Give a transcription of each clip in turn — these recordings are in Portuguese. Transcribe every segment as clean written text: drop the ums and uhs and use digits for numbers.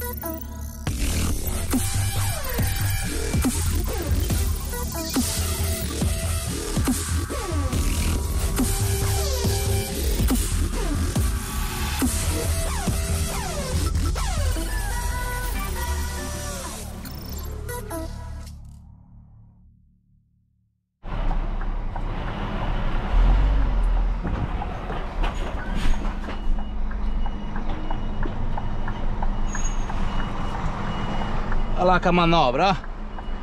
Olha lá com a manobra, ó.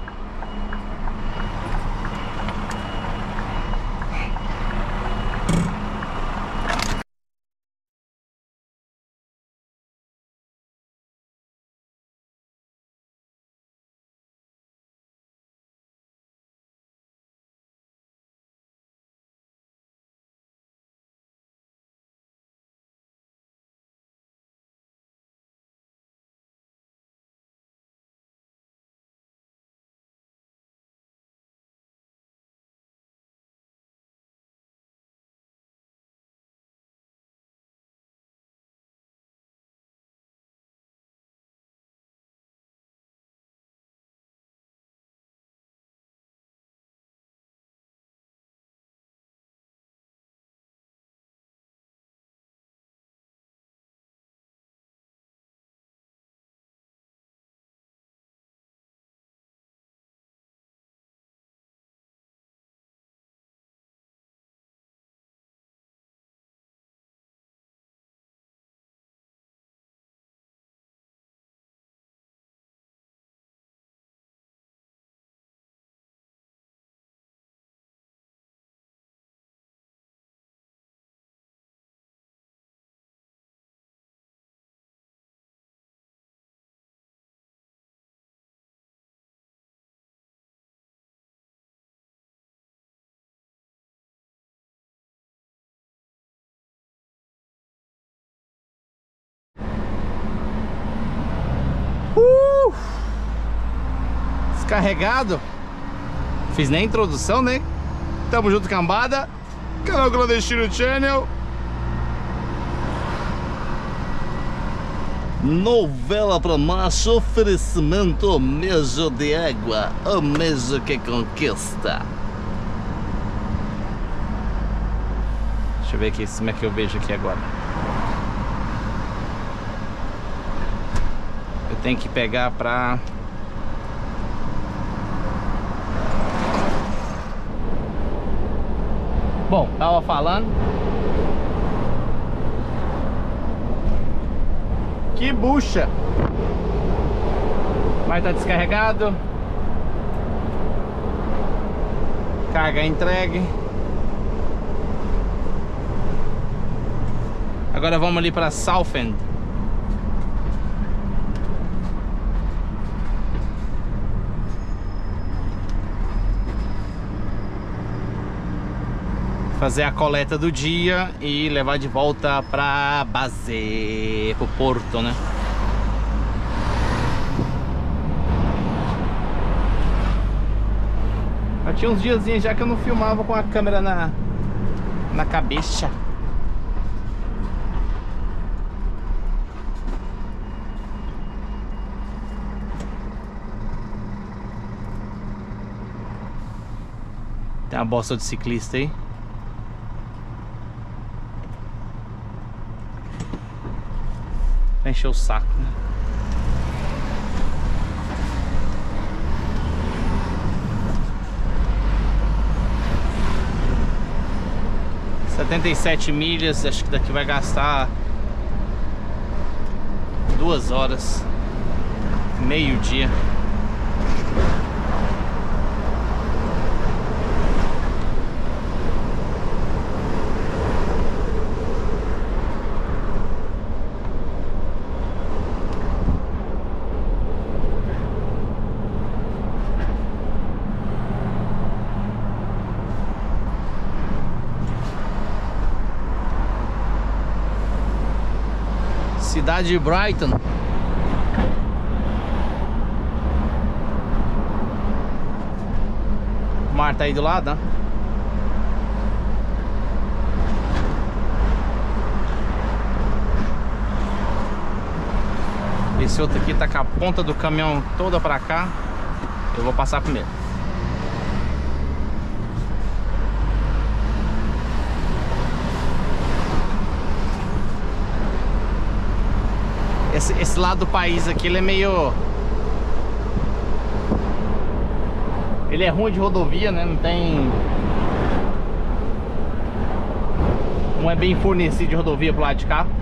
Descarregado. Fiz nem introdução, né? Tamo junto, cambada. Canal Clandestino Channel. Novela pra macho, oferecimento Mejo de Água, o mejo que conquista. Deixa eu ver aqui, como é que eu vejo aqui agora. Eu tenho que pegar pra... Bom, tava falando. Que bucha! Mas tá descarregado. Carga entregue. Agora vamos ali para Southend. Fazer a coleta do dia e levar de volta pra base, pro porto, né? Já tinha uns diazinhos já que eu não filmava com a câmera na cabeça. Tem uma bosta de ciclista aí. Pra encher o saco, né? $77 acho que daqui vai gastar 2 horas, meio-dia. Cidade de Brighton. O mar tá aí do lado, né? Esse outro aqui tá com a ponta do caminhão toda pra cá. Eu vou passar primeiro. Esse lado do país aqui, ele é meio... Ele é ruim de rodovia, né? Não tem... Não é bem fornecido de rodovia pro lado de cá.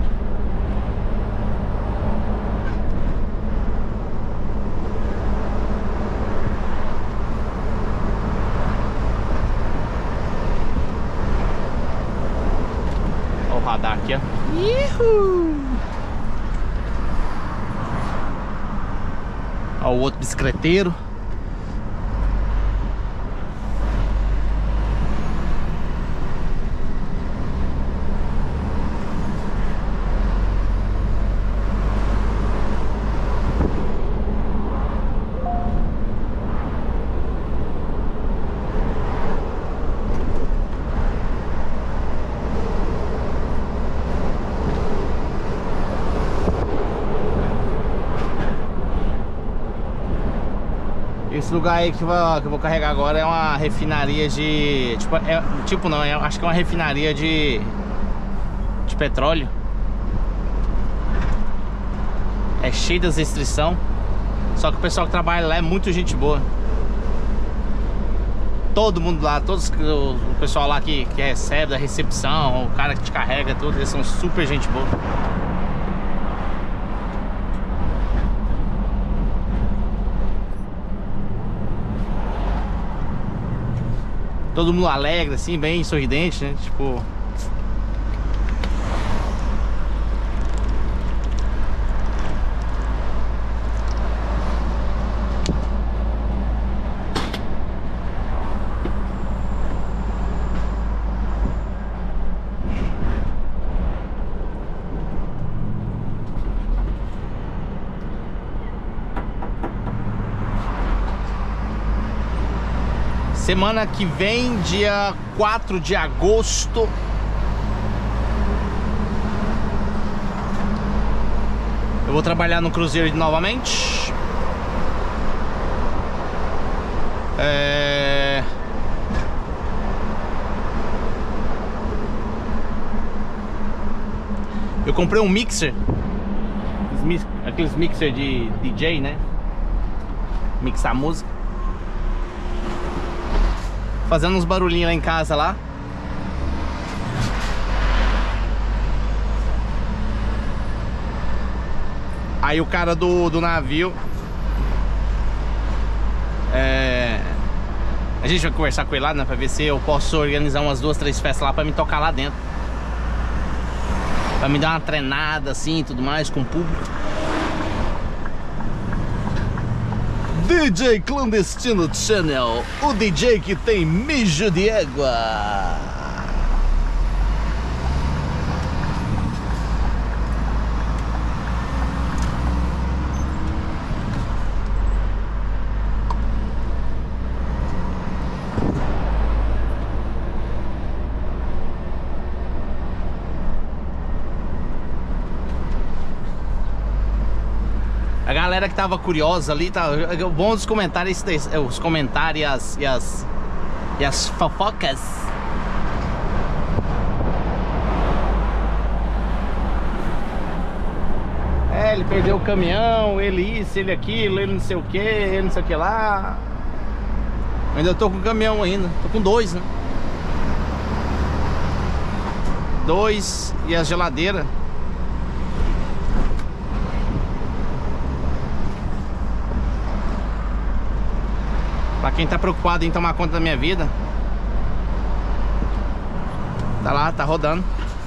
Olha o radar aqui, ó. Ihu! Olha o outro bicicleteiro. Esse lugar aí que eu vou carregar agora é uma refinaria de... acho que é uma refinaria de petróleo. É cheio das restrições. Só que o pessoal que trabalha lá é muito gente boa. Todo mundo lá, o pessoal lá que recebe, da recepção, o cara que te carrega, tudo, eles são super gente boa. Todo mundo alegre, assim, bem sorridente, né? Tipo... Semana que vem, dia 4 de agosto, eu vou trabalhar no cruzeiro novamente. Eu comprei um mixer, aqueles mixer de DJ, né? Mixar música. Fazendo uns barulhinhos lá em casa lá. Aí o cara do navio, a gente vai conversar com ele lá, né, pra ver se eu posso organizar umas 2, 3 festas lá pra me tocar lá dentro. Pra me dar uma treinada assim e tudo mais com o público. DJ Clandestino Channel, o DJ que tem mijo de égua. A galera que tava curiosa ali, tá bom dos comentários, os comentários e as fofocas. Ele perdeu o caminhão, ele isso, ele aquilo, ele não sei o que, ele não sei o que lá. Ainda tô com o caminhão ainda, tô com 2, né? 2 e a geladeira. Pra quem tá preocupado em tomar conta da minha vida, tá lá, tá rodando.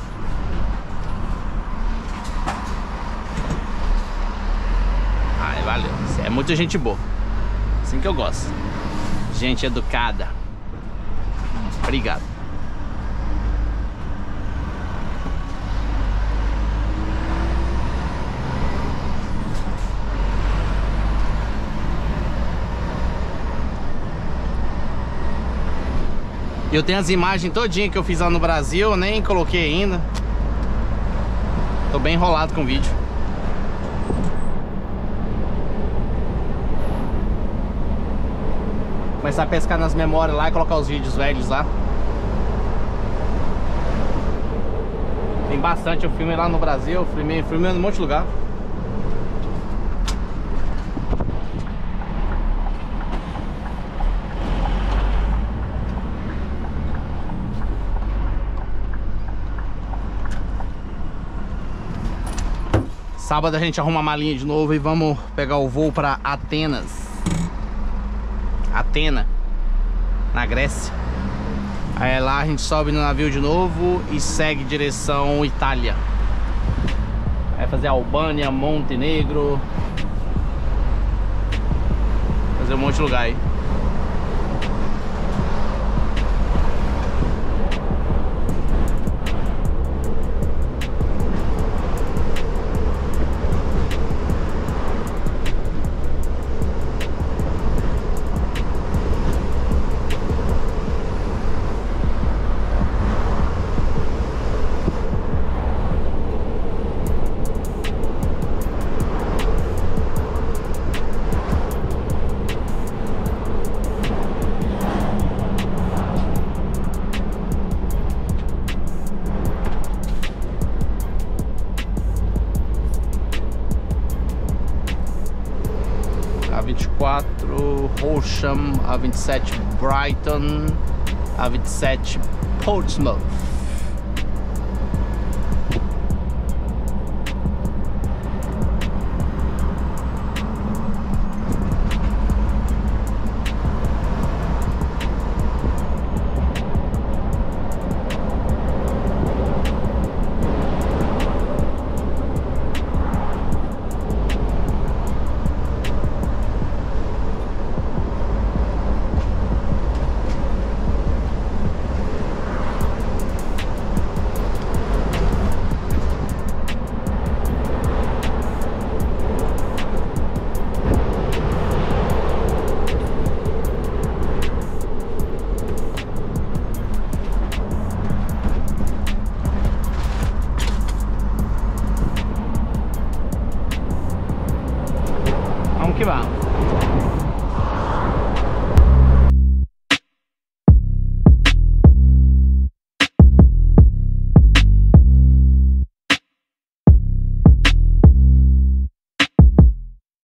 Ai, valeu. É muita gente boa. Assim que eu gosto. Gente educada. Obrigado. Eu tenho as imagens todinha que eu fiz lá no Brasil, eu nem coloquei ainda. Tô bem enrolado com o vídeo. Começar a pescar nas memórias lá e colocar os vídeos velhos lá. Tem bastante, eu filmei lá no Brasil, eu filmei em um monte de lugar. Sábado a gente arruma a malinha de novo e vamos pegar o voo para Atenas. Atena, na Grécia. Aí lá a gente sobe no navio de novo e segue direção Itália. Vai fazer Albânia, Montenegro, fazer um monte de lugar aí. A24 Horsham, A27 Brighton, A27 Portsmouth.